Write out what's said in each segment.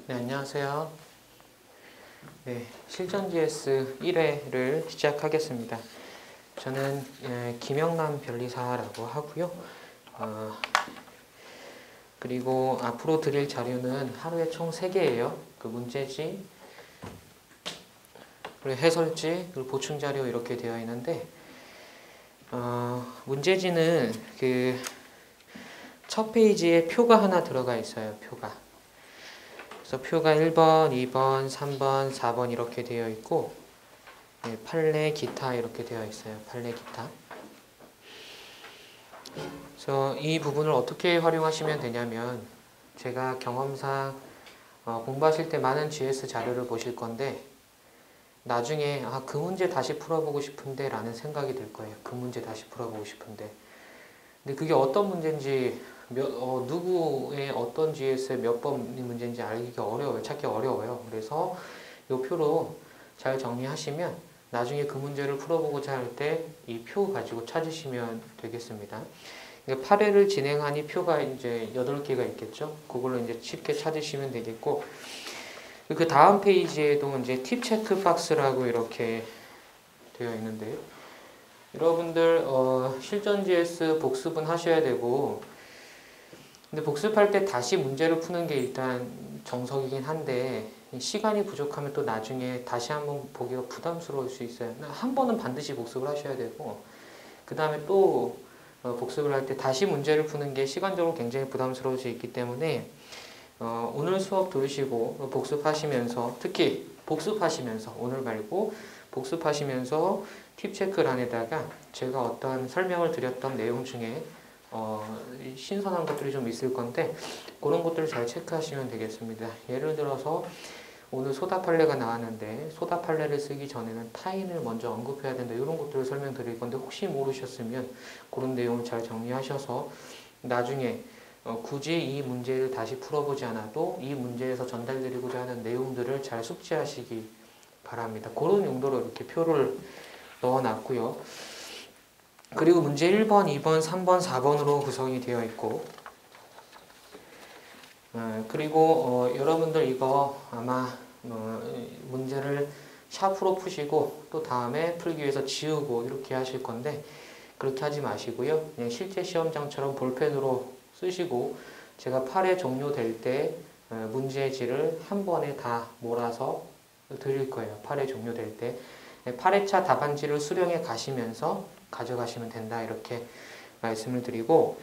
네, 안녕하세요. 네, 실전 GS 1회를 시작하겠습니다. 저는 김영남 변리사라고 하고요. 그리고 앞으로 드릴 자료는 하루에 총 3개예요. 그 문제지, 그리고 해설지, 그리고 보충 자료 이렇게 되어 있는데, 문제지는 그 첫 페이지에 표가 하나 들어가 있어요. 표가. 그래서 표가 1번, 2번, 3번, 4번 이렇게 되어 있고, 네, 판례, 기타 이렇게 되어 있어요. 판례, 기타. 그래서 이 부분을 어떻게 활용하시면 되냐면, 제가 경험상 공부하실 때 많은 GS 자료를 보실 건데, 나중에 그 문제 다시 풀어보고 싶은데 라는 생각이 들 거예요. 그 문제 다시 풀어보고 싶은데. 근데 그게 어떤 문제인지, 누구의 어떤 GS의 몇 번 문제인지 알기가 어려워요. 찾기 어려워요. 그래서 이 표로 잘 정리하시면 나중에 그 문제를 풀어보고자 할 때 이 표 가지고 찾으시면 되겠습니다. 8회를 진행하니 표가 이제 8개가 있겠죠. 그걸로 이제 쉽게 찾으시면 되겠고, 그 다음 페이지에도 이제 팁 체크 박스라고 이렇게 되어 있는데요. 여러분들 실전 GS 복습은 하셔야 되고, 근데 복습할 때 다시 문제를 푸는 게 일단 정석이긴 한데, 시간이 부족하면 또 나중에 다시 한번 보기가 부담스러울 수 있어요. 한 번은 반드시 복습을 하셔야 되고, 그 다음에 또 복습을 할 때 다시 문제를 푸는 게 시간적으로 굉장히 부담스러울 수 있기 때문에 오늘 수업 들으시고 복습하시면서, 특히 복습하시면서, 오늘 말고 복습하시면서 팁 체크란에다가 제가 어떤 설명을 드렸던 내용 중에 신선한 것들이 좀 있을 건데, 그런 것들을 잘 체크하시면 되겠습니다. 예를 들어서 오늘 소다 판례가 나왔는데, 소다 판례를 쓰기 전에는 타인을 먼저 언급해야 된다, 이런 것들을 설명드릴 건데, 혹시 모르셨으면 그런 내용을 잘 정리하셔서 나중에 굳이 이 문제를 다시 풀어보지 않아도 이 문제에서 전달드리고자 하는 내용들을 잘 숙지하시기 바랍니다. 그런 용도로 이렇게 표를 넣어놨고요. 그리고 문제 1번, 2번, 3번, 4번으로 구성이 되어 있고, 그리고 여러분들 이거 아마 문제를 샤프로 푸시고 또 다음에 풀기 위해서 지우고 이렇게 하실 건데, 그렇게 하지 마시고요. 그냥 실제 시험장처럼 볼펜으로 쓰시고, 제가 8회 종료될 때 문제지를 한 번에 다 몰아서 드릴 거예요. 8회 종료될 때. 8회차 답안지를 수령해 가시면서 가져가시면 된다, 이렇게 말씀을 드리고,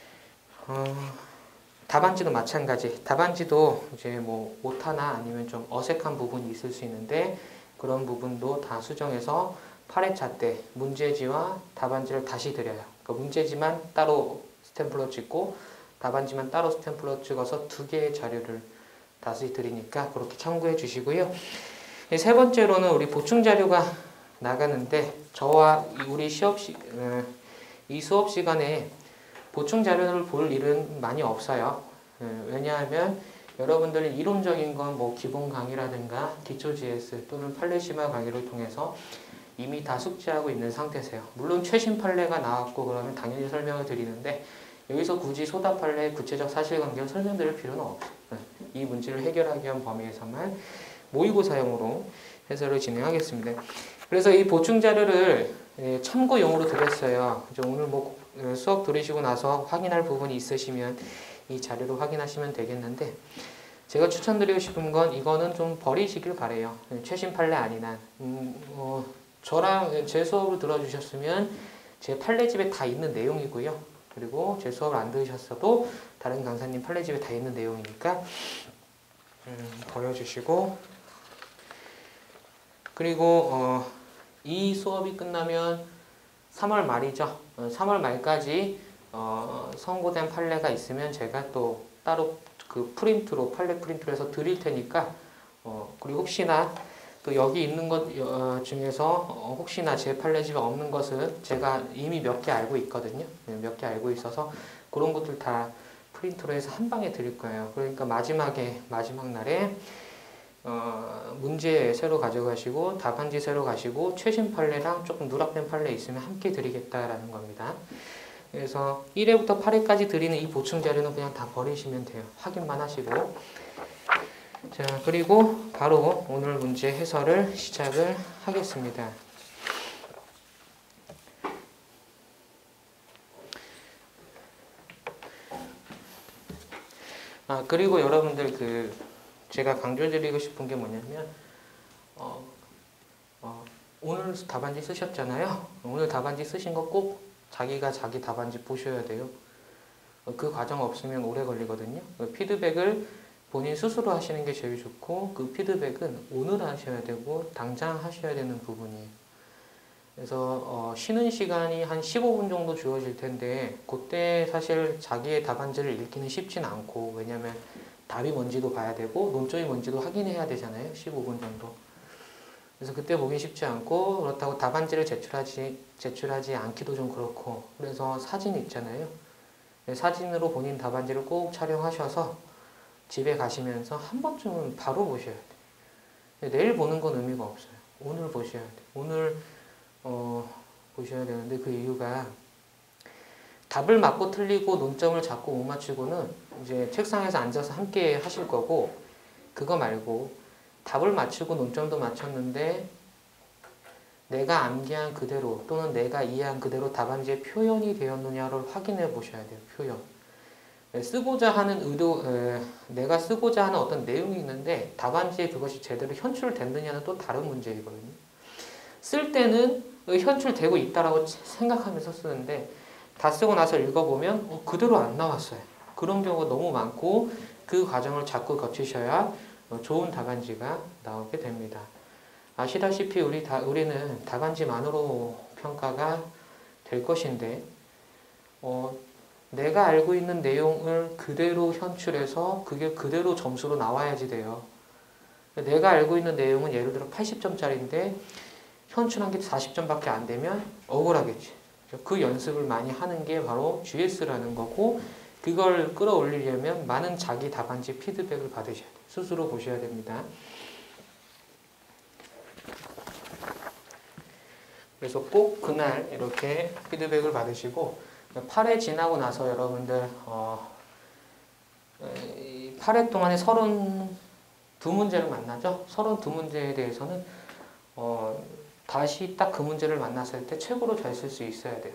답안지도 마찬가지. 답안지도 이제 뭐 오타나 아니면 좀 어색한 부분이 있을 수 있는데, 그런 부분도 다 수정해서 8회차 때 문제지와 답안지를 다시 드려요. 그러니까 문제지만 따로 스탬플러 찍고 답안지만 따로 스탬플러 찍어서 2개의 자료를 다시 드리니까 그렇게 참고해 주시고요. 세 번째로는 우리 보충 자료가 나가는데, 저와 우리 이 수업 시간에 보충 자료를 볼 일은 많이 없어요. 왜냐하면 여러분들이 이론적인 건 뭐 기본 강의라든가 기초 GS 또는 판례심화 강의를 통해서 이미 다 숙지하고 있는 상태세요. 물론 최신 판례가 나왔고 그러면 당연히 설명을 드리는데, 여기서 굳이 소다 판례의 구체적 사실관계를 설명드릴 필요는 없어요. 이 문제를 해결하기 위한 범위에서만 모의고사용으로 해설을 진행하겠습니다. 그래서 이 보충 자료를 참고용으로 드렸어요. 오늘 뭐 수업 들으시고 나서 확인할 부분이 있으시면 이 자료를 확인하시면 되겠는데, 제가 추천드리고 싶은 건 이거는 좀 버리시길 바래요. 최신 판례 아닌 한. 저랑 제 수업을 들어주셨으면 제 판례집에 다 있는 내용이고요. 그리고 제 수업을 안 들으셨어도 다른 강사님 판례집에 다 있는 내용이니까 버려주시고, 그리고 이 수업이 끝나면 3월 말이죠. 3월 말까지 선고된 판례가 있으면 제가 또 따로 그 판례 프린트로 해서 드릴 테니까, 그리고 혹시나 또 여기 있는 것 중에서 혹시나 제 판례집에 없는 것은 제가 이미 몇 개 알고 있거든요. 몇 개 알고 있어서 그런 것들 다 프린트로 해서 한 방에 드릴 거예요. 그러니까 마지막 날에 문제 새로 가져가시고 답안지 새로 가시고 최신 판례랑 조금 누락된 판례 있으면 함께 드리겠다라는 겁니다. 그래서 1회부터 8회까지 드리는 이 보충 자료는 그냥 다 버리시면 돼요. 확인만 하시고. 자, 그리고 바로 오늘 문제 해설을 시작을 하겠습니다. 그리고 여러분들 제가 강조드리고 싶은 게 뭐냐면 오늘 답안지 쓰셨잖아요. 오늘 답안지 쓰신 거 꼭 자기가 자기 답안지 보셔야 돼요. 그 과정 없으면 오래 걸리거든요. 피드백을 본인 스스로 하시는 게 제일 좋고, 그 피드백은 오늘 하셔야 되고 당장 하셔야 되는 부분이에요. 그래서 쉬는 시간이 한 15분 정도 주어질 텐데, 그때 사실 자기의 답안지를 읽기는 쉽진 않고, 왜냐면 답이 뭔지도 봐야 되고 논점이 뭔지도 확인해야 되잖아요. 15분 정도. 그래서 그때 보기 쉽지 않고, 그렇다고 답안지를 제출하지 않기도 좀 그렇고, 그래서 사진 있잖아요. 사진으로 본인 답안지를 꼭 촬영하셔서 집에 가시면서 한 번쯤은 바로 보셔야 돼요. 내일 보는 건 의미가 없어요. 오늘 보셔야 돼요. 오늘 보셔야 되는데, 그 이유가 답을 맞고 틀리고 논점을 잡고 못 맞추고는 이제 책상에서 앉아서 함께 하실 거고, 그거 말고 답을 맞추고 논점도 맞췄는데 내가 암기한 그대로 또는 내가 이해한 그대로 답안지에 표현이 되었느냐를 확인해 보셔야 돼요. 표현. 쓰고자 하는 내가 쓰고자 하는 어떤 내용이 있는데 답안지에 그것이 제대로 현출됐느냐는 또 다른 문제이거든요. 쓸 때는 현출되고 있다라고 생각하면서 쓰는데, 다 쓰고 나서 읽어보면 그대로 안 나왔어요. 그런 경우가 너무 많고, 그 과정을 자꾸 거치셔야 좋은 답안지가 나오게 됩니다. 아시다시피 우리는 답안지만으로 평가가 될 것인데, 내가 알고 있는 내용을 그대로 현출해서 그게 그대로 점수로 나와야지 돼요. 내가 알고 있는 내용은 예를 들어 80점짜리인데 현출한 게 40점밖에 안 되면 억울하겠지. 그 연습을 많이 하는 게 바로 GS라는 거고, 그걸 끌어올리려면 많은 자기 답안지 피드백을 받으셔야 돼요. 스스로 보셔야 됩니다. 그래서 꼭 그날 이렇게 피드백을 받으시고, 8회 지나고 나서 여러분들 8회 동안에 32문제를 만나죠. 32문제에 대해서는 다시 딱 그 문제를 만났을 때 최고로 잘 쓸 수 있어야 돼요.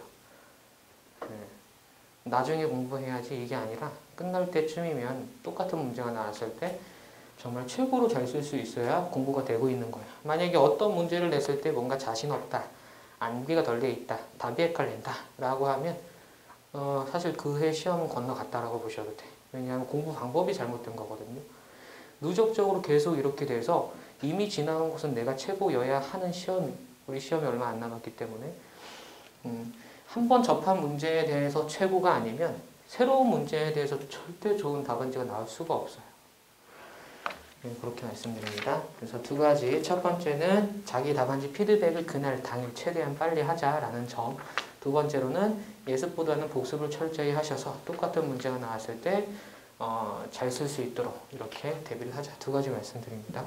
나중에 공부해야지 이게 아니라 끝날 때쯤이면 똑같은 문제가 나왔을 때 정말 최고로 잘 쓸 수 있어야 공부가 되고 있는 거예요. 만약에 어떤 문제를 냈을 때 뭔가 자신 없다, 암기가 덜 돼 있다, 답이 헷갈린다 라고 하면 사실 그 해 시험은 건너갔다라고 보셔도 돼. 왜냐하면 공부 방법이 잘못된 거거든요. 누적적으로 계속 이렇게 돼서 이미 지나온 것은 내가 최고여야 하는 우리 시험이 얼마 안 남았기 때문에 한 번 접한 문제에 대해서 최고가 아니면 새로운 문제에 대해서 절대 좋은 답안지가 나올 수가 없어요. 그렇게 말씀드립니다. 그래서 두 가지. 첫 번째는 자기 답안지 피드백을 그날 당일 최대한 빨리 하자라는 점. 두 번째로는 예습보다는 복습을 철저히 하셔서 똑같은 문제가 나왔을 때 잘 쓸 수 있도록 이렇게 대비를 하자. 두 가지 말씀드립니다.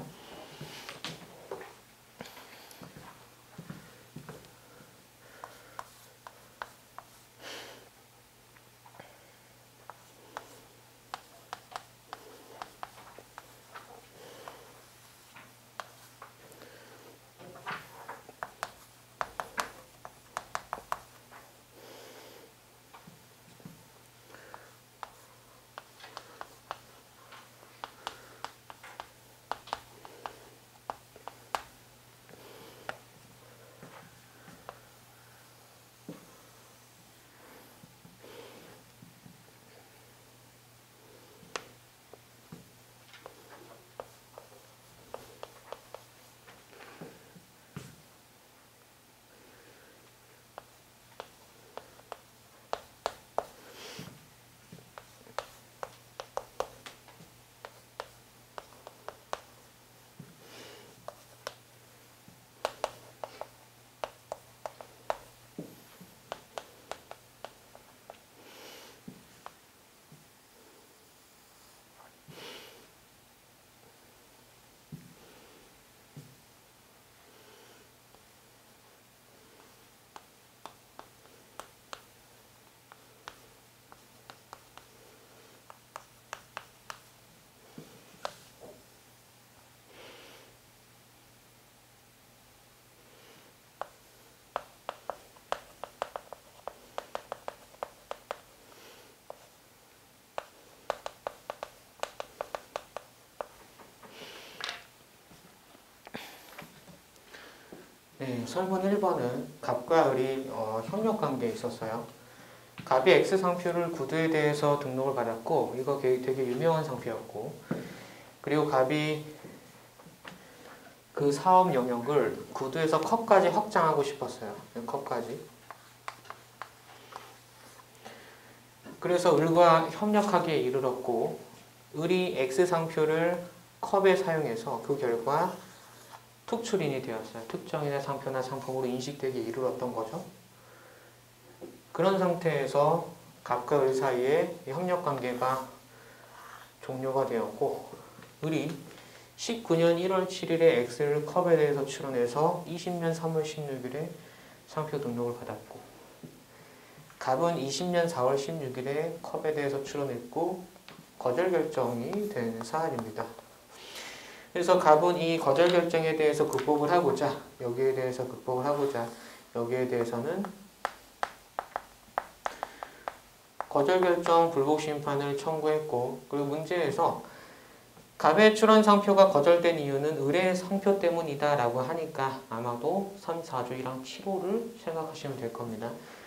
네, 설문 1번은 갑과 을이 협력관계에 있었어요. 갑이 X 상표를 구두에 대해서 등록을 받았고 이거 되게 유명한 상표였고, 그리고 갑이 그 사업 영역을 구두에서 컵까지 확장하고 싶었어요. 컵까지. 그래서 을과 협력하기에 이르렀고, 을이 X 상표를 컵에 사용해서 그 결과 특출인이 되었어요. 특정인의 상표나 상품으로 인식되기에 이르렀던 거죠. 그런 상태에서 갑과 을 사이에 협력관계가 종료가 되었고, 을이 19년 1월 7일에 X를 컵에 대해서 출원해서 20년 3월 16일에 상표 등록을 받았고, 갑은 20년 4월 16일에 컵에 대해서 출원했고 거절 결정이 된 사안입니다. 그래서 갑은 이 거절 결정에 대해서 극복을 하고자, 여기에 대해서는 거절 결정 불복 심판을 청구했고, 그리고 문제에서 갑의 출원 상표가 거절된 이유는 을의 상표 때문이다 라고 하니까 아마도 3, 4조 1항 7호를 생각하시면 될 겁니다.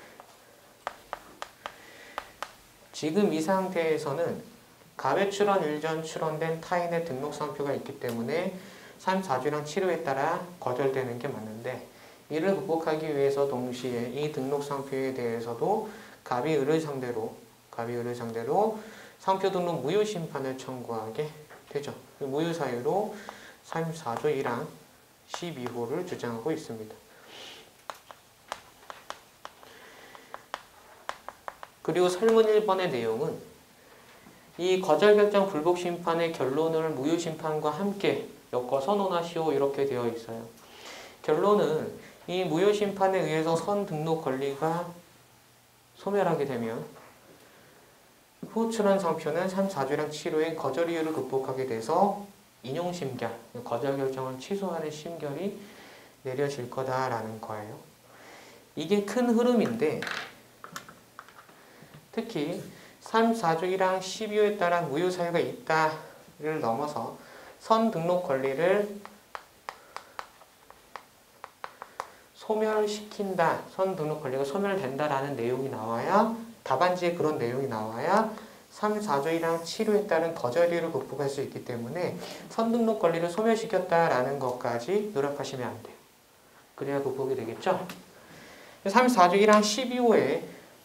지금 이 상태에서는 갑의 출원 일 전 출원된 타인의 등록 상표가 있기 때문에 3, 4조 1항 7호에 따라 거절되는 게 맞는데, 이를 극복하기 위해서 동시에 이 등록 상표에 대해서도 갑이 을을 상대로 상표 등록 무효 심판을 청구하게 되죠. 무효 사유로 3, 4조 1항 12호를 주장하고 있습니다. 그리고 설문 1번의 내용은 이 거절 결정 불복 심판의 결론을 무효 심판과 함께 엮어서 논하시오 이렇게 되어 있어요. 결론은 이 무효 심판에 의해서 선 등록 권리가 소멸하게 되면 후 출원 상표는 3, 4조량 7호의 거절 이유를 극복하게 돼서 인용 심결, 거절 결정을 취소하는 심결이 내려질 거다라는 거예요. 이게 큰 흐름인데, 특히 3, 4조 1항 12호에 따라 무효 사유가 있다를 넘어서 선 등록 권리를 소멸시킨다, 선 등록 권리가 소멸된다라는 내용이 나와야, 답안지에 그런 내용이 나와야 3, 4조 1항 7호에 따른 거절 이유를 극복할 수 있기 때문에 선 등록 권리를 소멸시켰다라는 것까지 노력하시면 안 돼요. 그래야 극복이 되겠죠? 3, 4조 1항 12호에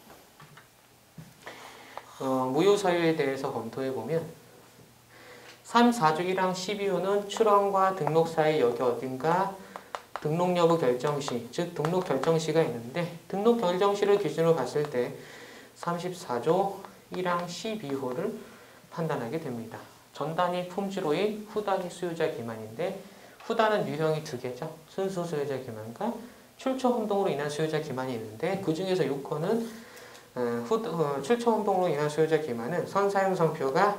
무효 사유에 대해서 검토해보면 3, 4조 1항 12호는 출원과 등록 사이 여기 어딘가 등록 여부 결정시, 즉 등록 결정시가 있는데, 등록 결정시를 기준으로 봤을 때 34조 1항 12호를 판단하게 됩니다. 전단위 품지로의 후단위 수요자 기만인데, 후단은 유형이 두 개죠. 순수 수요자 기만과 출처 혼동으로 인한 수요자 기만이 있는데, 그 중에서 요건은 출처 혼동으로 인한 수요자 기만은 선사용 상표가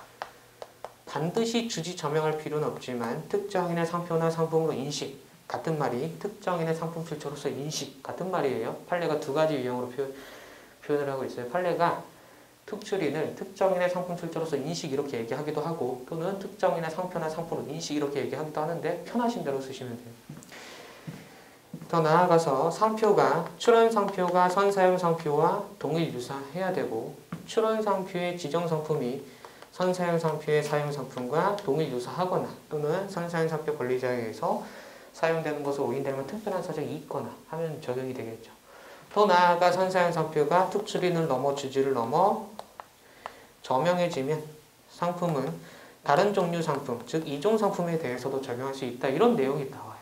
반드시 주지 저명할 필요는 없지만 특정인의 상표나 상품으로 인식, 같은 말이 특정인의 상품 출처로서 인식, 같은 말이에요. 판례가 두 가지 유형으로 표현을 하고 있어요. 판례가 특출인을 특정인의 상품 출처로서 인식 이렇게 얘기하기도 하고, 또는 특정인의 상표나 상품으로 인식 이렇게 얘기하기도 하는데 편하신 대로 쓰시면 돼요. 더 나아가서 상표가, 출원 상표가 선사용 상표와 동일 유사해야 되고, 출원 상표의 지정 상품이 선사용 상표의 사용 상품과 동일 유사하거나, 또는 선사용 상표 권리자에 의해서 사용되는 것으로 오인되면 특별한 사정이 있거나 하면 적용이 되겠죠. 더 나아가 선사용 상표가 특출인을 넘어 주지를 넘어 저명해지면 상품은 다른 종류 상품, 즉 이종 상품에 대해서도 적용할 수 있다, 이런 내용이 나와요.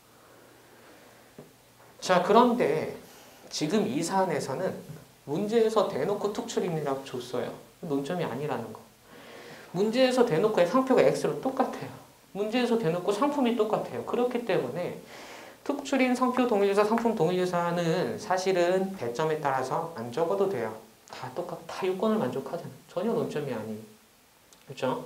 자, 그런데 지금 이 사안에서는 문제에서 대놓고 특출인이라고 줬어요. 논점이 아니라는 거. 문제에서 대놓고 상표가 X로 똑같아요. 문제에서 대놓고 상품이 똑같아요. 그렇기 때문에 특출인 상표 동일유사, 상품 동일유사는 사실은 배점에 따라서 안 적어도 돼요. 다 요건을 만족하잖아요. 전혀 논점이 아니에요. 그렇죠?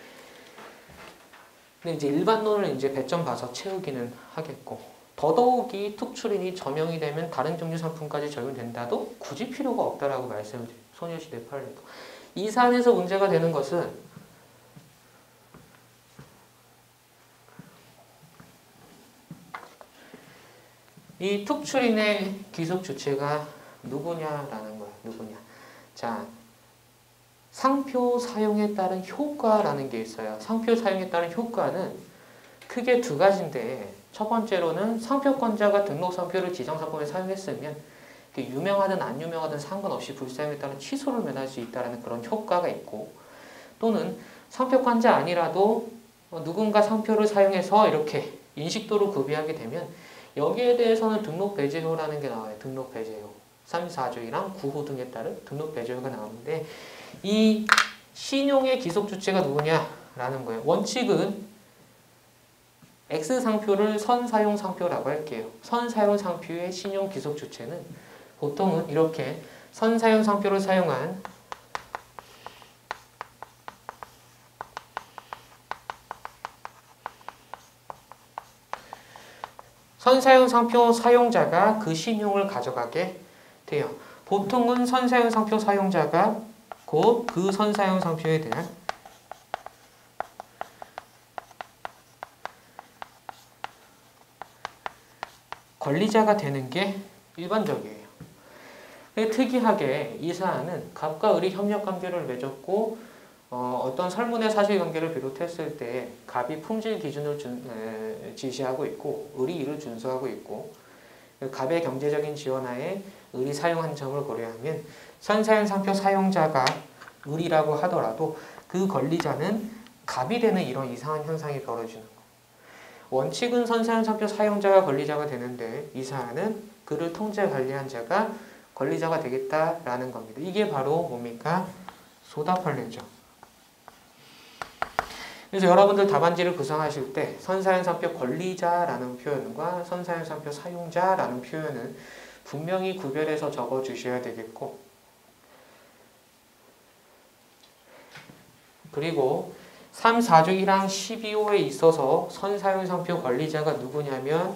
근데 이제 일반론을 이제 배점 봐서 채우기는 하겠고, 더더욱이 특출인이 저명이 되면 다른 종류 상품까지 적용된다도 굳이 필요가 없다라고 말씀을 드려요. 소녀시대 판례도. 이 사안에서 문제가 되는 것은 이 특출인의 기속 주체가 누구냐라는 거야. 누구냐. 자, 상표 사용에 따른 효과라는 게 있어요. 상표 사용에 따른 효과는 크게 두 가지인데, 첫 번째로는 상표권자가 등록상표를 지정상품에 사용했으면 유명하든 안 유명하든 상관없이 불사용에 따른 취소를 면할 수 있다는 그런 효과가 있고, 또는 상표권자 아니라도 누군가 상표를 사용해서 이렇게 인식도를 구비하게 되면 여기에 대해서는 등록 배제효라는 게 나와요. 등록 배제효. 3, 4조이랑 9호 등에 따른 등록 배제효가 나오는데, 이 신용의 기속 주체가 누구냐라는 거예요. 원칙은 X상표를 선사용상표라고 할게요. 선사용상표의 신용 기속 주체는 보통은 이렇게 선사용상표를 사용한 선사용상표 사용자가 그 신용을 가져가게 돼요. 보통은 선사용상표 사용자가 곧 그 선사용상표에 대한 권리자가 되는 게 일반적이에요. 특이하게 이 사안은 갑과 을이 협력관계를 맺었고 어떤 설문의 사실관계를 비롯했을 때 갑이 품질 기준을 지시하고 있고 을이 이를 준수하고 있고, 갑의 경제적인 지원하에 을이 사용한 점을 고려하면 선사용상표 사용자가 을이라고 하더라도 그 권리자는 갑이 되는 이런 이상한 현상이 벌어지는 거예요. 원칙은 선사용상표 사용자가 권리자가 되는데 이 사안은 그를 통제 관리한 자가 권리자가 되겠다라는 겁니다. 이게 바로 뭡니까? 소답할례죠. 그래서 여러분들 답안지를 구성하실 때 선사용상표 권리자라는 표현과 선사용상표 사용자라는 표현은 분명히 구별해서 적어주셔야 되겠고, 그리고 3, 4조 1항 12호에 있어서 선사용상표 권리자가 누구냐면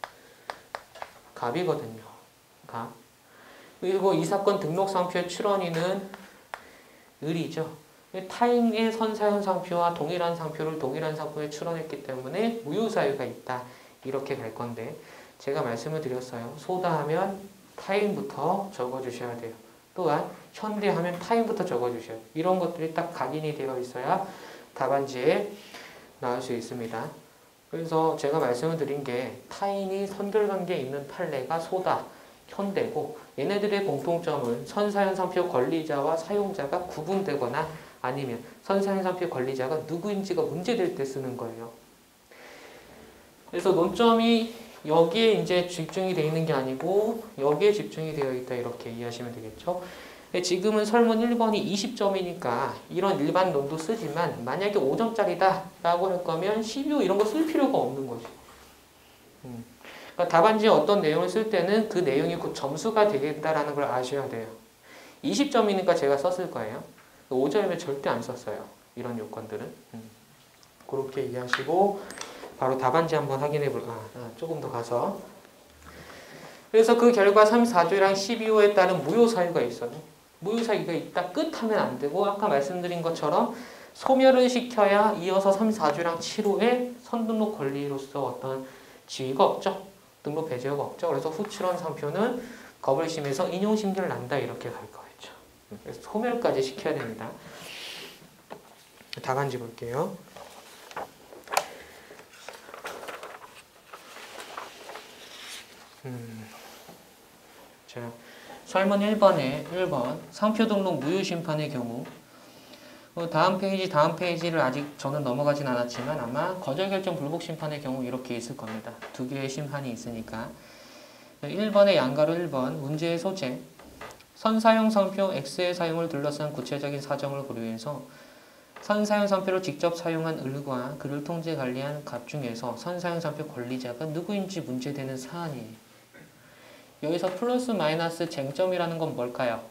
갑이거든요. 갑. 그리고 이 사건 등록상표의 출원인은 을이죠. 타인의 선사용상표와 동일한 상표를 동일한 상표에 출원했기 때문에 무효사유가 있다. 이렇게 갈 건데, 제가 말씀을 드렸어요. 소다하면 타인부터 적어주셔야 돼요. 또한 현대하면 타인부터 적어주셔야 돼요. 이런 것들이 딱 각인이 되어 있어야 답안지에 나올 수 있습니다. 그래서 제가 말씀을 드린 게 타인이 선결관계에 있는 판례가 소다, 현대고, 얘네들의 공통점은 선사용상표 권리자와 사용자가 구분되거나 아니면 선사용상표 권리자가 누구인지가 문제될 때 쓰는 거예요. 그래서 논점이 여기에 이제 집중이 되어 있는 게 아니고 여기에 집중이 되어 있다, 이렇게 이해하시면 되겠죠. 지금은 설문 1번이 20점이니까 이런 일반 논도 쓰지만 만약에 5점짜리다 라고 할 거면 12호 이런 거 쓸 필요가 없는 거죠. 그러니까 답안지에 어떤 내용을 쓸 때는 그 내용이 곧 점수가 되겠다라는 걸 아셔야 돼요. 20점이니까 제가 썼을 거예요. 5점이면 절대 안 썼어요. 이런 요건들은. 그렇게 이해하시고 바로 답안지 한번 확인해 볼까. 조금 더 가서. 그래서 그 결과 3, 4조랑 12호에 따른 무효사유가 있어요. 무효사유가 있다 끝 하면 안 되고, 아까 말씀드린 것처럼 소멸을 시켜야 이어서 3, 4조랑 7호에 선등록 권리로서 어떤 지위가 없죠. 등록 배제가 없죠. 그래서 후출원 상표는 겁을 심해서 인용심결 난다, 이렇게 갈 거겠죠. 그래서 소멸까지 시켜야 됩니다. 답안지 볼게요. 자, 설문 1번에 1번 상표 등록 무효 심판의 경우, 다음 페이지를 아직 저는 넘어가진 않았지만 아마 거절 결정 불복 심판의 경우 이렇게 있을 겁니다. 두 개의 심판이 있으니까. 1번의 양가로 1번 문제의 소재, 선사용 상표 X의 사용을 둘러싼 구체적인 사정을 고려해서 선사용 상표를 직접 사용한 을과 그를 통제 관리한 갑 중에서 선사용 상표 권리자가 누구인지 문제되는 사안이에요. 여기서 플러스 마이너스 쟁점이라는 건 뭘까요?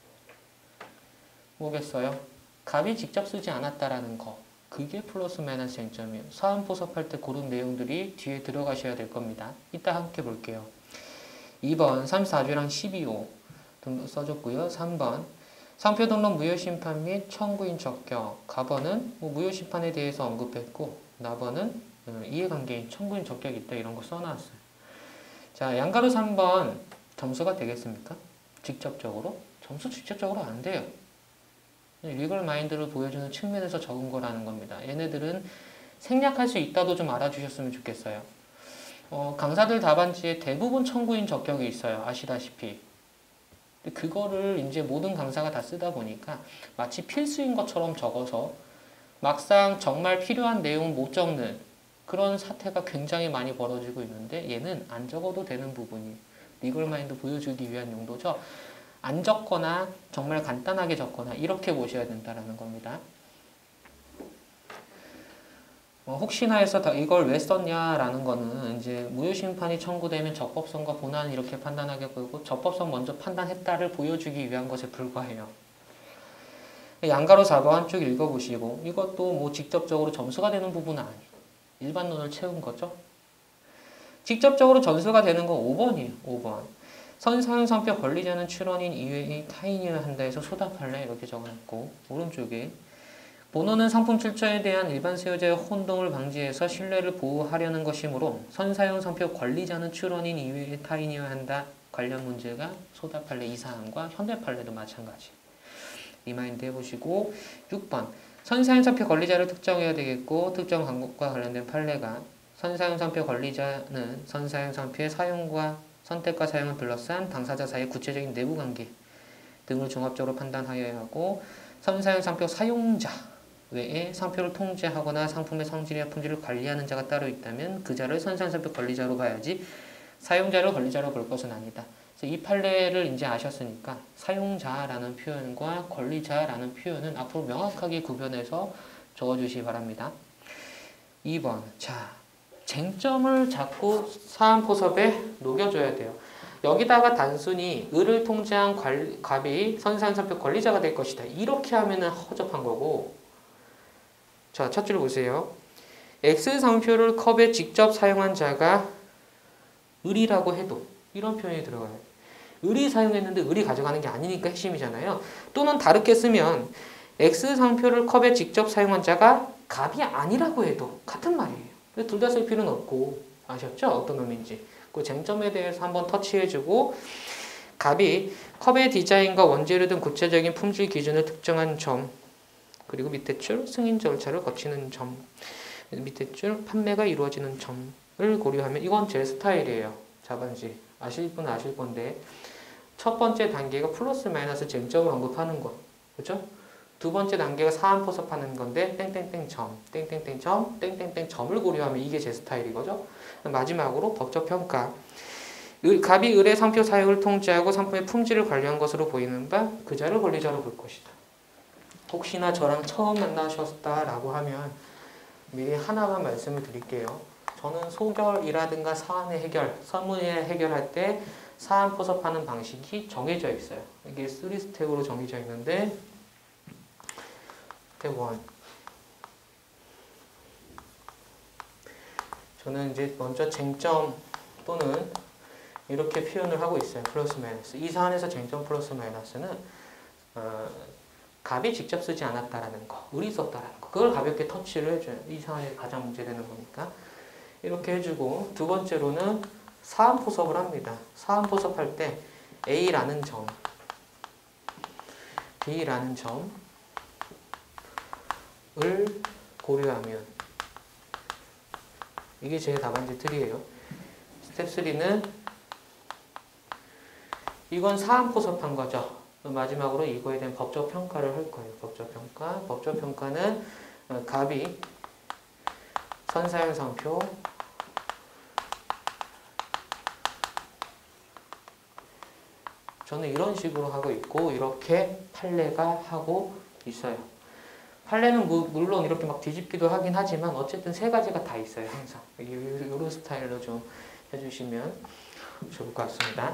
뭐겠어요? 갑이 직접 쓰지 않았다라는 거. 그게 플러스 마이너스 쟁점이에요. 사안 포섭할 때 그런 내용들이 뒤에 들어가셔야 될 겁니다. 이따 함께 볼게요. 2번 3, 4조랑 12호 등록 써줬고요. 3번 상표 등록 무효 심판 및 청구인 적격. 갑번은 무효 심판에 대해서 언급했고, 나번은 이해관계인 청구인 적격이 있다, 이런 거 써놨어요. 자, 양가로 3번 점수가 되겠습니까? 직접적으로? 점수 직접적으로 안 돼요. 리걸 마인드를 보여주는 측면에서 적은 거라는 겁니다. 얘네들은 생략할 수 있다도 좀 알아주셨으면 좋겠어요. 강사들 답안지에 대부분 청구인 적격이 있어요. 아시다시피. 근데 그거를 이제 모든 강사가 다 쓰다 보니까 마치 필수인 것처럼 적어서 막상 정말 필요한 내용을 못 적는 그런 사태가 굉장히 많이 벌어지고 있는데 얘는 안 적어도 되는 부분이 리걸 마인드 보여주기 위한 용도죠. 안 적거나 정말 간단하게 적거나 이렇게 보셔야 된다는 겁니다. 혹시나 해서 이걸 왜 썼냐라는 거는 이제 무효심판이 청구되면 적법성과 본안 이렇게 판단하게 보이고 적법성 먼저 판단했다를 보여주기 위한 것에 불과해요. 양가로 4번 쭉 읽어보시고 이것도 뭐 직접적으로 점수가 되는 부분은 아니에요. 일반론을 채운 거죠. 직접적으로 점수가 되는 건 5번이에요. 5번. 선사용상표 권리자는 출원인 이외의 타인이어야 한다 해서 소답할래 이렇게 적어놨고 오른쪽에 본호는 상품 출처에 대한 일반 소유자의 혼동을 방지해서 신뢰를 보호하려는 것이므로 선사용 상표 권리자는 출원인 이외의 타인이어야 한다. 관련 문제가 소답할래 이 사항과 현대판례도 마찬가지. 리마인드 해보시고 6번 선사용 상표 권리자를 특정해야 되겠고 특정 광고과 관련된 판례가 선사용 상표 권리자는 선사용 상표의 사용과 선택과 사용을 둘러싼 당사자 사이의 구체적인 내부 관계 등을 종합적으로 판단하여야 하고 선사용 상표 사용자 외에 상표를 통제하거나 상품의 성질이나 품질을 관리하는 자가 따로 있다면 그 자를 선사용 상표 권리자로 봐야지 사용자를 권리자로 볼 것은 아니다. 그래서 이 판례를 이제 아셨으니까 사용자라는 표현과 권리자라는 표현은 앞으로 명확하게 구별해서 적어주시기 바랍니다. 2번 자 쟁점을 자꾸 사안포섭에 녹여줘야 돼요. 여기다가 단순히 을을 통제한 갑이 선사용 상표 권리자가 될 것이다. 이렇게 하면은 허접한 거고 자, 첫 줄 보세요. X상표를 컵에 직접 사용한 자가 을이라고 해도 이런 표현이 들어가요. 을이 사용했는데 을이 가져가는 게 아니니까 핵심이잖아요. 또는 다르게 쓰면 X상표를 컵에 직접 사용한 자가 갑이 아니라고 해도 같은 말이에요. 둘 다 쓸 필요는 없고 아셨죠? 어떤 의미인지. 그 쟁점에 대해서 한번 터치해주고 갑이 컵의 디자인과 원재료 등 구체적인 품질 기준을 특정한 점 그리고 밑에 줄 승인 절차를 거치는 점 밑에 줄 판매가 이루어지는 점을 고려하면 이건 제 스타일이에요. 자반지 아실 분은 아실 건데 첫 번째 단계가 플러스 마이너스 쟁점을 언급하는 것 그렇죠? 두 번째 단계가 사안 포섭하는 건데 땡땡땡 점, 땡땡땡 점, 땡땡땡 점을 고려하면 이게 제 스타일이거죠. 마지막으로 법적 평가. 갑이 을의 상표 사용을 통제하고 상품의 품질을 관리한 것으로 보이는 바 그 자를 권리자로 볼 것이다. 혹시나 저랑 처음 만나셨다라고 하면 미리 하나만 말씀을 드릴게요. 저는 소결이라든가 사안의 해결, 서문의 해결할 때 사안 포섭하는 방식이 정해져 있어요. 이게 3스텝으로 정해져 있는데 스텝 1 저는 이제 먼저 쟁점 또는 이렇게 표현을 하고 있어요. 플러스 마이너스. 이 사안에서 쟁점 플러스 마이너스는 갑이 직접 쓰지 않았다라는 거, 을이 썼다라는 거. 그걸 가볍게 터치를 해줘요. 이 사안이 가장 문제되는 거니까. 이렇게 해주고 두 번째로는 사안 포섭을 합니다. 사안 포섭할 때 A라는 점, B라는 점을 고려하면 이게 제 답안지 틀이에요. 스텝 3는 이건 사안 포섭한 거죠. 마지막으로 이거에 대한 법적 평가를 할 거예요. 법적 평가. 법적 평가는 갑이 선사용 상표 저는 이런 식으로 하고 있고 이렇게 판례가 하고 있어요. 판례는 물론 이렇게 막 뒤집기도 하긴 하지만 어쨌든 세 가지가 다 있어요. 항상 이런 스타일로 좀 해주시면 좋을 것 같습니다.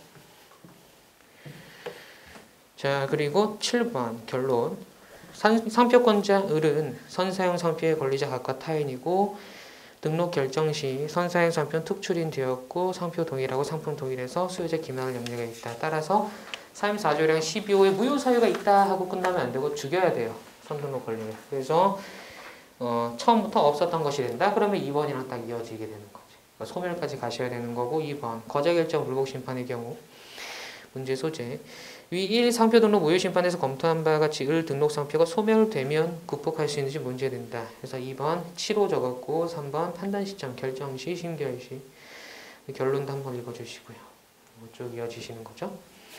자 그리고 7번 결론 상표권자 을은 선사용 상표의 권리자 각각 타인이고 등록 결정 시 선사용 상표는 특출인 되었고 상표 동일하고 상품 동일해서 수요자 기만할 염려가 있다. 따라서 34조량 12호에 무효 사유가 있다 하고 끝나면 안 되고 죽여야 돼요. 선등록 권리를. 그래서 처음부터 없었던 것이 된다. 그러면 2번이랑 딱 이어지게 되는 거지. 소멸까지 가셔야 되는 거고 2번 거자결정 불복심판의 경우 문제 소재 위 1. 상표 등록 무효 심판에서 검토한 바와 같이 을 등록 상표가 소멸되면 극복할 수 있는지 문제된다. 그래서 2번 7호 적었고 3번 판단 시점 결정 시 심결 시 결론도 한번 읽어주시고요. 쭉 이어지시는 거죠.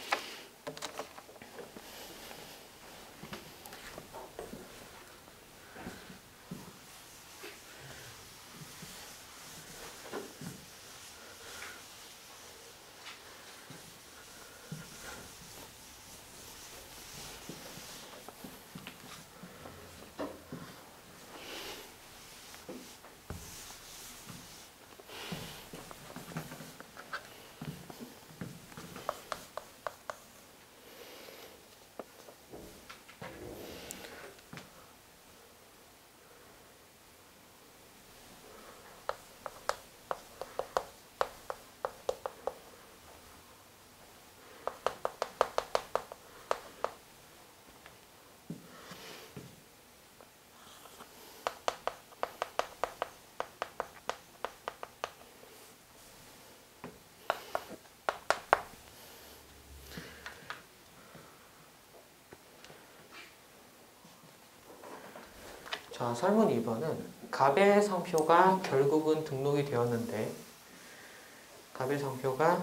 자, 설문 2번은 갑의 상표가 결국은 등록이 되었는데 갑의 상표가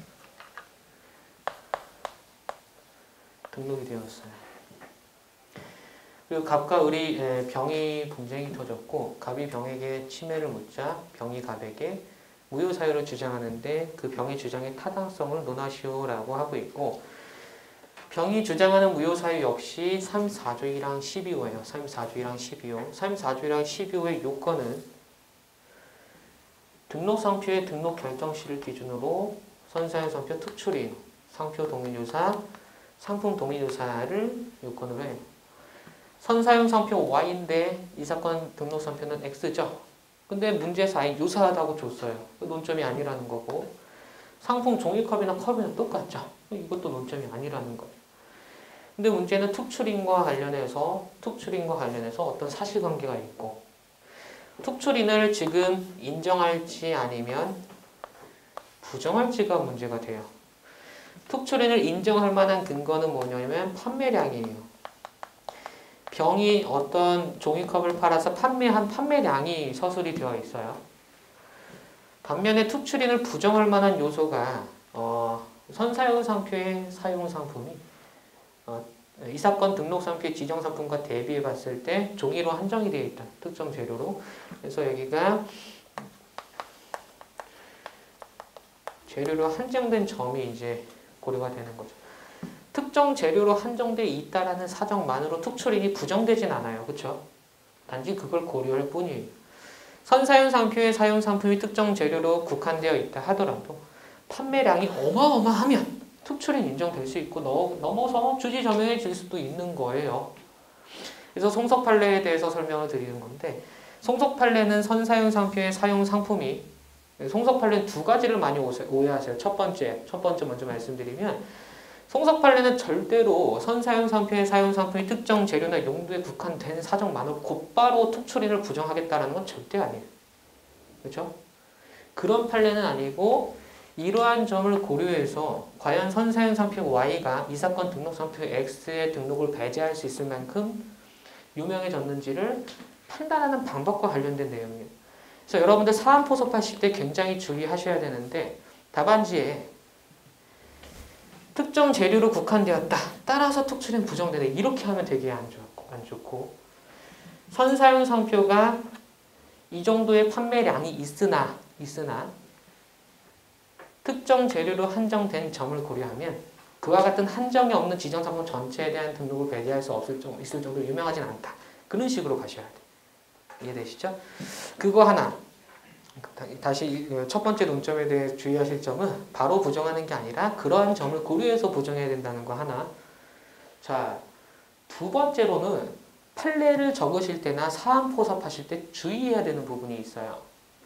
등록이 되었어요. 그리고 갑과 을이 병이 분쟁이 터졌고 갑이 병에게 침해를 묻자 병이 갑에게 무효 사유를 주장하는데 그 병의 주장의 타당성을 논하시오라고 하고 있고 병이 주장하는 무효 사유 역시 34조이랑 12호예요. 34조이랑 12호. 34조이랑 12호의 요건은 등록 상표의 등록 결정시를 기준으로 선사용 상표 특출인, 상표 동일유사, 상품 동일유사를 요건으로 해요. 선사용 상표 Y인데 이 사건 등록 상표는 X죠. 근데 문제사에 유사하다고 줬어요. 논점이 아니라는 거고 상품 종이컵이나 컵이나 똑같죠. 이것도 논점이 아니라는 거예요. 근데 문제는 특출인과 관련해서 어떤 사실관계가 있고 특출인을 지금 인정할지 아니면 부정할지가 문제가 돼요. 특출인을 인정할 만한 근거는 뭐냐면 판매량이에요. 병이 어떤 종이컵을 팔아서 판매한 판매량이 서술이 되어 있어요. 반면에 특출인을 부정할 만한 요소가 선사용 상표의 사용 상품이 이 사건 등록 상표의 지정 상품과 대비해 봤을 때 종이로 한정이 되어 있다. 특정 재료로. 그래서 여기가 재료로 한정된 점이 이제 고려가 되는 거죠. 특정 재료로 한정되어 있다라는 사정만으로 특출인이 부정되진 않아요. 그렇죠? 단지 그걸 고려할 뿐이에요. 선사용 상표의 사용 상품이 특정 재료로 국한되어 있다 하더라도 판매량이 어마어마하면 특출인 인정될 수 있고 넘어서 주지점용해질 수도 있는 거예요. 그래서 송석판례에 대해서 설명을 드리는 건데 송석판례는 선사용 상표의 사용 상품이 송석판례는 두 가지를 많이 오해하세요. 첫 번째 먼저 말씀드리면 송석판례는 절대로 선사용 상표의 사용 상품이 특정 재료나 용도에 국한된 사정만으로 곧바로 특출인을 부정하겠다는 건 절대 아니에요. 그렇죠? 그런 판례는 아니고 이러한 점을 고려해서 과연 선사용 상표 Y가 이 사건 등록 상표 X의 등록을 배제할 수 있을 만큼 유명해졌는지를 판단하는 방법과 관련된 내용이에요. 그래서 여러분들 사안 포섭하실 때 굉장히 주의하셔야 되는데 답안지에 특정 재료로 국한되었다. 따라서 특출인 부정되다. 이렇게 하면 되게 안 좋고 선사용 상표가 이 정도의 판매량이 있으나 특정 재료로 한정된 점을 고려하면 그와 같은 한정이 없는 지정상품 전체에 대한 등록을 배제할 수 있을 정도로 유명하진 않다. 그런 식으로 가셔야 돼요. 이해되시죠? 그거 하나. 다시 첫 번째 논점에 대해 주의하실 점은 바로 부정하는 게 아니라 그러한 점을 고려해서 부정해야 된다는 거 하나. 자, 두 번째로는 판례를 적으실 때나 사안 포섭하실 때 주의해야 되는 부분이 있어요.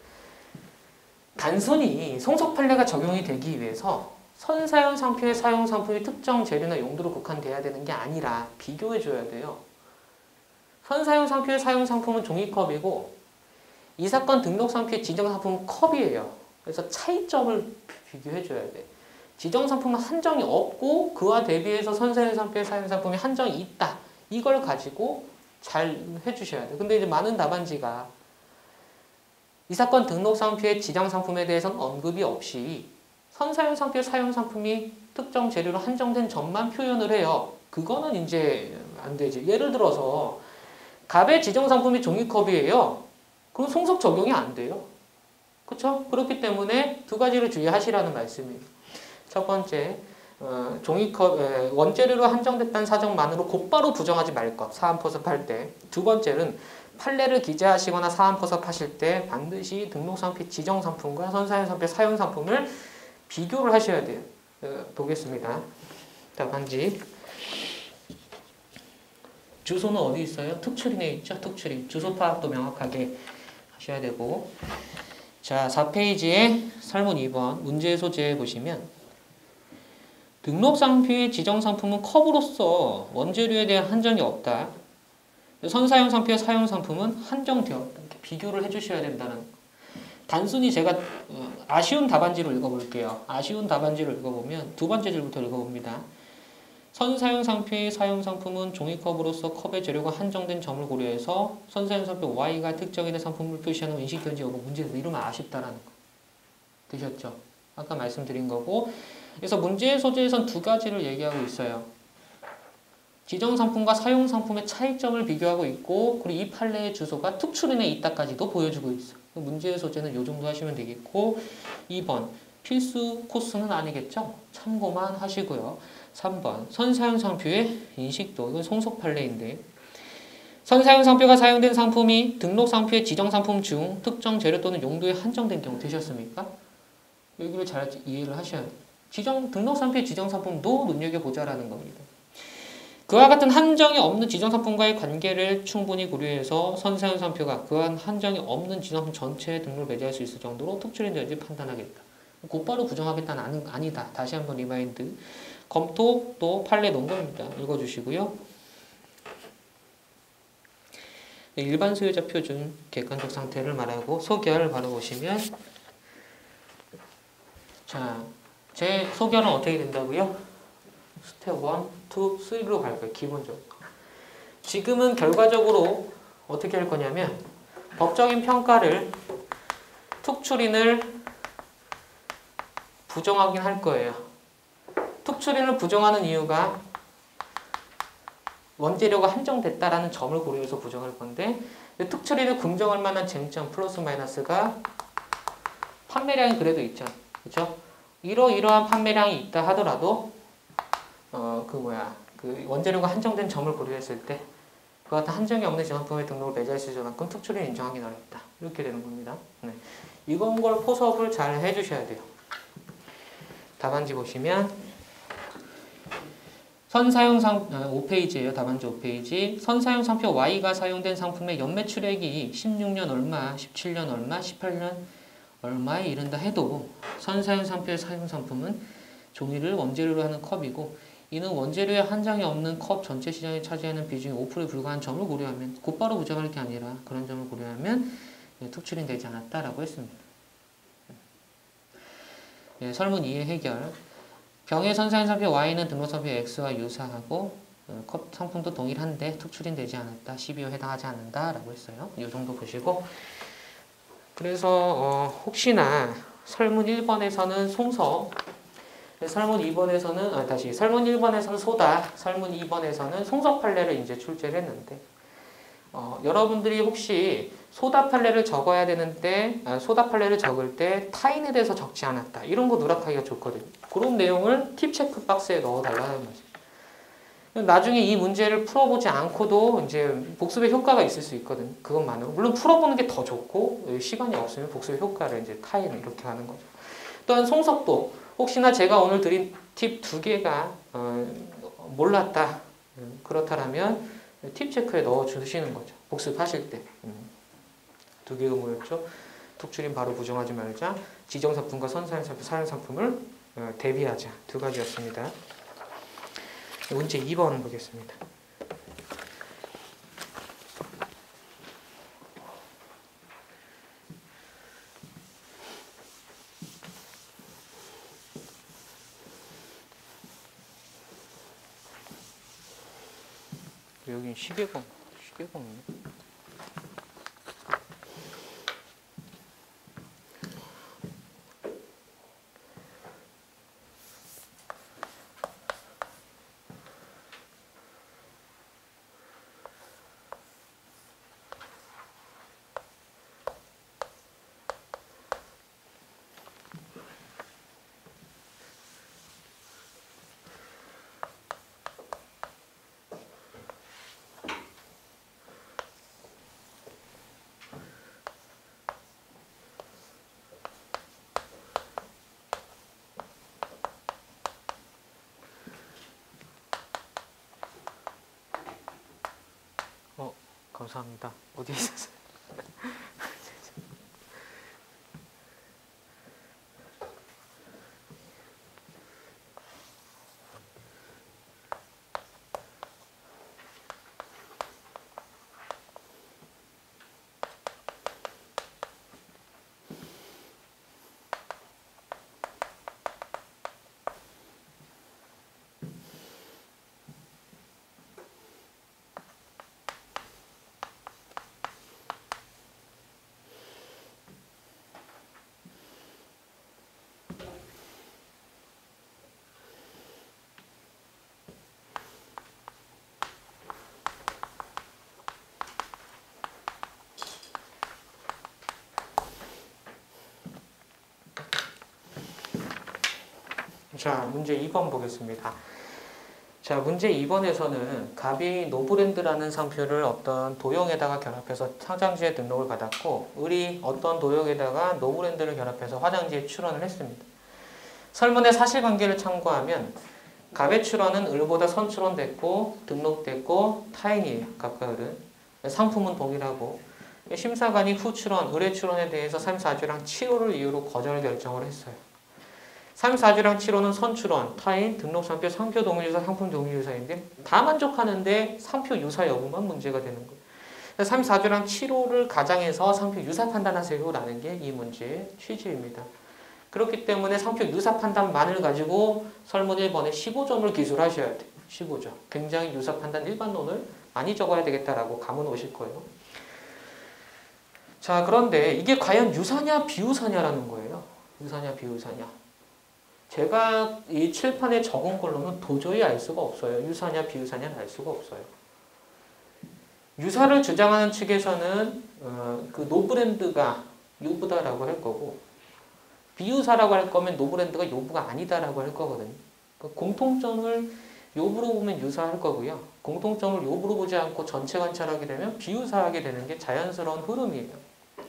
단순히 송석판례가 적용이 되기 위해서 선사용 상표의 사용 상품이 특정 재료나 용도로 국한돼야 되는 게 아니라 비교해 줘야 돼요. 선사용 상표의 사용 상품은 종이컵이고 이 사건 등록 상표의 지정 상품은 컵이에요. 그래서 차이점을 비교해줘야 돼. 지정상품은 한정이 없고 그와 대비해서 선사유상표의 사용상품이 한정이 있다. 이걸 가지고 잘 해주셔야 돼. 근데 이제 많은 답안지가 이 사건 등록상표의 지정상품에 대해서는 언급이 없이 선사유상표의 사용상품이 특정 재료로 한정된 점만 표현을 해요. 그거는 이제 안 되지. 예를 들어서 갑의 지정상품이 종이컵이에요. 그럼 송석 적용이 안 돼요. 그렇죠? 그렇기 때문에 두 가지를 주의하시라는 말씀이에요. 첫 번째, 종이컵 원재료로 한정됐다는 사정만으로 곧바로 부정하지 말 것. 사안포섭할 때. 두 번째는 판례를 기재하시거나 사안포섭하실 때 반드시 등록상표 지정상품과 선사유상표 사용상품을 비교를 하셔야 돼요. 보겠습니다. 답안지. 주소는 어디 있어요? 특출인에 있죠? 특출인. 주소 파악도 명확하게 하셔야 되고. 자, 4페이지에 설문 2번 문제 소재 보시면 등록상표의 지정상품은 컵으로서 원재료에 대한 한정이 없다. 선사용상표의 사용상품은 한정되었다. 이렇게 비교를 해주셔야 된다는 거. 단순히 제가 아쉬운 답안지로 읽어볼게요. 아쉬운 답안지를 읽어보면 두 번째 줄부터 읽어봅니다. 선사용상표의 사용상품은 종이컵으로서 컵의 재료가 한정된 점을 고려해서 선사용상표 Y가 특정인의 상품을 표시하는 인식견지 여부 문제에서 이러면 아쉽다라는 거. 되셨죠? 아까 말씀드린 거고. 그래서 문제의 소재에선 두 가지를 얘기하고 있어요. 지정상품과 사용상품의 차이점을 비교하고 있고 그리고 이 판례의 주소가 특출인에 있다까지도 보여주고 있어요. 문제의 소재는 이 정도 하시면 되겠고 2번 필수 코스는 아니겠죠? 참고만 하시고요. 3번 선사용상표의 인식도 이건 송석 판례인데 선사용상표가 사용된 상품이 등록상표의 지정상품 중 특정 재료 또는 용도에 한정된 경우 되셨습니까? 여기를 잘 이해를 하셔야 돼요. 등록상표의 지정상품도 눈여겨보자라는 겁니다. 그와 같은 한정이 없는 지정상품과의 관계를 충분히 고려해서 선사용상표가 그와 한정이 없는 지정상품 전체에 등록을 배제할 수 있을 정도로 특출인되는지 판단하겠다. 곧바로 부정하겠다는 아니다. 다시 한번 리마인드. 검토 또 판례 논거입니다. 읽어주시고요. 일반 소유자 표준 객관적 상태를 말하고 소결 바로 보시면 자, 제 소결은 어떻게 된다고요? 스텝 1, 2, 3로 갈 거예요. 기본적으로. 지금은 결과적으로 어떻게 할 거냐면 법적인 평가를 특출인을 부정하긴 할 거예요. 특출인을 부정하는 이유가 원재료가 한정됐다라는 점을 고려해서 부정할 건데 특출인을 긍정할 만한 쟁점 플러스 마이너스가 판매량이 그래도 있죠. 그렇죠? 이러이러한 판매량이 있다 하더라도 그 원재료가 한정된 점을 고려했을 때 그와 같은 한정이 없는 지정품의 등록을 배제할 수 있을 만큼 특출인 인정하기 어렵다. 이렇게 되는 겁니다. 네. 이건 걸 포섭을 잘 해주셔야 돼요. 답안지 보시면 5페이지예요. 답안지 5페이지. 선사용상표 Y가 사용된 상품의 연매출액이 16년 얼마, 17년 얼마, 18년 얼마에 이른다 해도 선사용상표의 사용상품은 종이를 원재료로 하는 컵이고 이는 원재료에 한정이 없는 컵 전체 시장에 차지하는 비중이 5%에 불과한 점을 고려하면 곧바로 부정할 게 아니라 그런 점을 고려하면 특출인 되지 않았다라고 했습니다. 네, 설문 2의 해결. 병의 선사용상표 Y는 등록상표 X와 유사하고 컵 상품도 동일한데 특출인 되지 않았다. 12호에 해당하지 않는다라고 했어요. 이 정도 보시고 그래서 혹시나 설문 1번에서는 송석 설문 2번에서는 설문 1번에서는 소다, 설문 2번에서는 송석 판례를 이제 출제를 했는데 여러분들이 혹시 소다 판례를 적어야 되는데 소다 판례를 적을 때 타인에 대해서 적지 않았다 이런 거 누락하기가 좋거든요. 그런 내용을 팁 체크 박스에 넣어달라는 거죠. 나중에 이 문제를 풀어보지 않고도 이제 복습의 효과가 있을 수 있거든요. 그것만으로 물론 풀어보는 게 더 좋고 시간이 없으면 복습의 효과를 이제 타인을 이렇게 하는 거죠. 또한 송석도 혹시나 제가 오늘 드린 팁 2개가 몰랐다. 그렇다면 팁 체크에 넣어주시는 거죠. 복습하실 때. 2개가 뭐였죠? 특출인 바로 부정하지 말자. 지정상품과 선사용상품, 사용상품을 대비하자. 2가지였습니다. 문제 2번 보겠습니다. 여긴 시계가 없네. 감사합니다. 어디 있었어요? 자, 문제 2번 보겠습니다. 자, 문제 2번에서는 갑이 노브랜드라는 상표를 어떤 도형에다가 결합해서 화장지에 등록을 받았고, 을이 어떤 도형에다가 노브랜드를 결합해서 화장지에 출원을 했습니다. 설문의 사실관계를 참고하면 갑의 출원은 을보다 선출원됐고 등록됐고 타인이에요. 갑과 을은. 상품은 동일하고 심사관이 후 출원, 을의 출원에 대해서 3, 4주랑 7호를 이유로 거절 결정을 했어요. 3, 4주랑 7호는 선출원, 타인, 등록상표, 상표 동일유사, 상품 동일유사인데 다 만족하는데 상표 유사 여부만 문제가 되는 거예요. 3, 4주랑 7호를 가장해서 상표 유사 판단하세요 라는 게 이 문제의 취지입니다. 그렇기 때문에 상표 유사 판단만을 가지고 설문 1번에 15점을 기술하셔야 돼요. 15점. 굉장히 유사 판단 일반론을 많이 적어야 되겠다라고 감은 오실 거예요. 자, 그런데 이게 과연 유사냐 비유사냐라는 거예요. 유사냐 비유사냐. 제가 이 칠판에 적은 걸로는 도저히 알 수가 없어요. 유사냐 비유사냐는 알 수가 없어요. 유사를 주장하는 측에서는 그 노브랜드가 요부다라고 할 거고, 비유사라고 할 거면 노브랜드가 요부가 아니다라고 할 거거든요. 그러니까 공통점을 요부로 보면 유사할 거고요. 공통점을 요부로 보지 않고 전체 관찰하게 되면 비유사하게 되는 게 자연스러운 흐름이에요.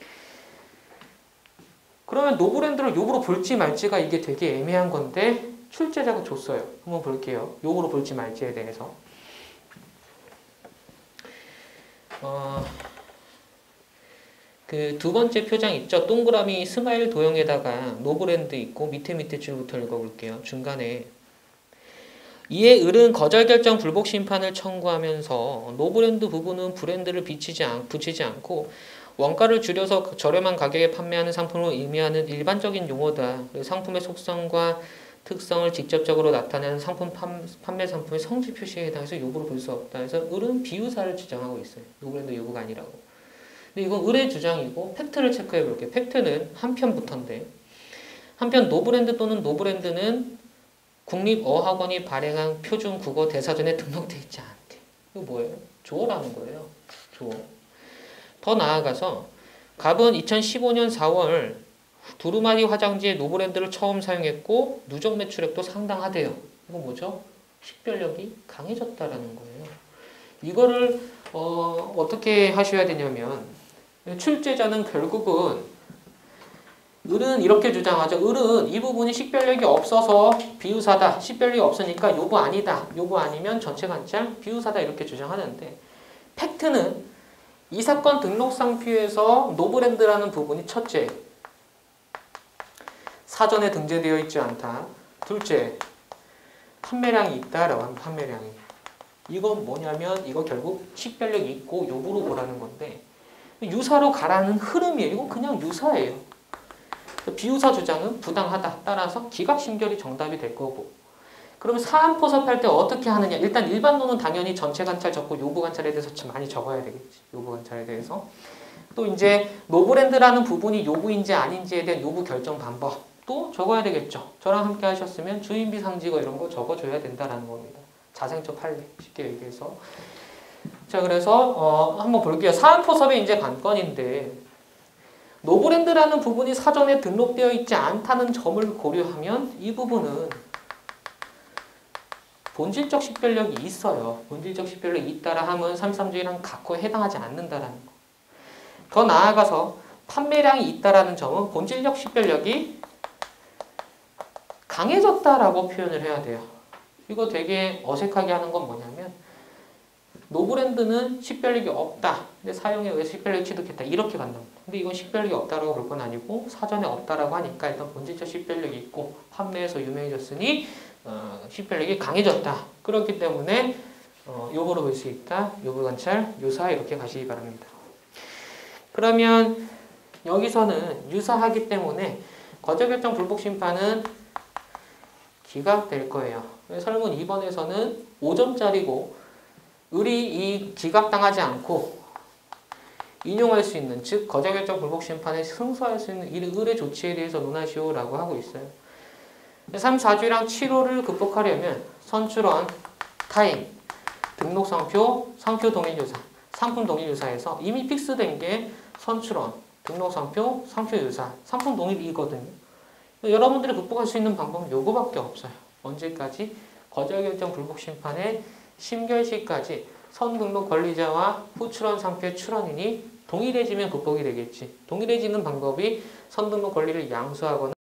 그러면 노브랜드를 요부로 볼지 말지가 이게 되게 애매한 건데 출제자가 줬어요. 한번 볼게요. 요부로 볼지 말지에 대해서. 그 두 번째 표장 있죠? 동그라미 스마일 도형에다가 노브랜드 있고 밑에 줄부터 읽어볼게요. 중간에 이에 을은 거절 결정 불복 심판을 청구하면서 노브랜드 부분은 브랜드를 붙이지 않고 원가를 줄여서 저렴한 가격에 판매하는 상품을 의미하는 일반적인 용어다. 상품의 속성과 특성을 직접적으로 나타내는 상품 판매 상품의 성질 표시에 해당해서 요구로 볼 수 없다. 그래서 을은 비유사를 주장하고 있어요. 노브랜드 요구가 아니라고. 근데 이건 을의 주장이고 팩트를 체크해 볼게요. 팩트는 한편부터인데 한편 노브랜드 또는 노브랜드는 국립어학원이 발행한 표준 국어 대사전에 등록되어 있지 않대. 이거 뭐예요? 조어라는 거예요. 조어. 더 나아가서 갑은 2015년 4월 두루마리 화장지에 노브랜드를 처음 사용했고 누적 매출액도 상당하대요. 이거 뭐죠? 식별력이 강해졌다라는 거예요. 이거를 어떻게 하셔야 되냐면 출제자는 결국은 을은 이렇게 주장하죠. 을은 이 부분이 식별력이 없어서 비유사다. 식별력이 없으니까 요구 아니다. 요구 아니면 전체 관찰 비유사다 이렇게 주장하는데 팩트는 이 사건 등록상표에서 노브랜드라는 부분이 첫째, 사전에 등재되어 있지 않다. 둘째, 판매량이 있다라고 합니다. 판매량이. 이건 뭐냐면 이거 결국 식별력이 있고 요구로 보라는 건데 유사로 가라는 흐름이에요. 이건 그냥 유사예요. 비유사 주장은 부당하다. 따라서 기각심결이 정답이 될 거고 그러면 사안포섭할 때 어떻게 하느냐? 일단 일반론은 당연히 전체 관찰 적고 요구 관찰에 대해서 좀 많이 적어야 되겠지. 요구 관찰에 대해서. 또 이제 노브랜드라는 부분이 요구인지 아닌지에 대한 요구 결정 방법도 적어야 되겠죠. 저랑 함께 하셨으면 주인비 상지거 이런 거 적어줘야 된다라는 겁니다. 자생적 판례 쉽게 얘기해서. 자, 그래서 한번 볼게요. 사안포섭의 이제 관건인데 노브랜드라는 부분이 사전에 등록되어 있지 않다는 점을 고려하면 이 부분은 본질적 식별력이 있어요. 본질적 식별력이 있다라 하면 33주의랑 각호에 해당하지 않는다라는 거. 더 나아가서 판매량이 있다라는 점은 본질적 식별력이 강해졌다라고 표현을 해야 돼요. 이거 되게 어색하게 하는 건 뭐냐면 노브랜드는 식별력이 없다. 근데 사용에 의해 식별력이 취득했다. 이렇게 간다. 근데 이건 식별력이 없다라고 볼 건 아니고 사전에 없다라고 하니까 일단 본질적 식별력이 있고 판매에서 유명해졌으니 식별력이 강해졌다. 그렇기 때문에 요거로 볼 수 있다. 요구 관찰, 유사 이렇게 가시기 바랍니다. 그러면 여기서는 유사하기 때문에 거절결정 불복 심판은 기각될 거예요. 설문 2번에서는 5점짜리고 을이 이 기각당하지 않고 인용할 수 있는, 즉 거절결정 불복 심판에 승소할 수 있는 이 을의 조치에 대해서 논하시오라고 하고 있어요. 3, 4주랑 7호를 극복하려면 선출원, 타임, 등록 상표, 상표 동일유사, 상품 동일유사에서 이미 픽스된 게 선출원, 등록 상표, 상표 유사, 상품 동일이거든요. 여러분들이 극복할 수 있는 방법은 요거밖에 없어요. 언제까지? 거절결정 불복 심판의 심결시까지 선등록 권리자와 후출원 상표의 출원인이 동일해지면 극복이 되겠지. 동일해지는 방법이 선등록 권리를 양수하거나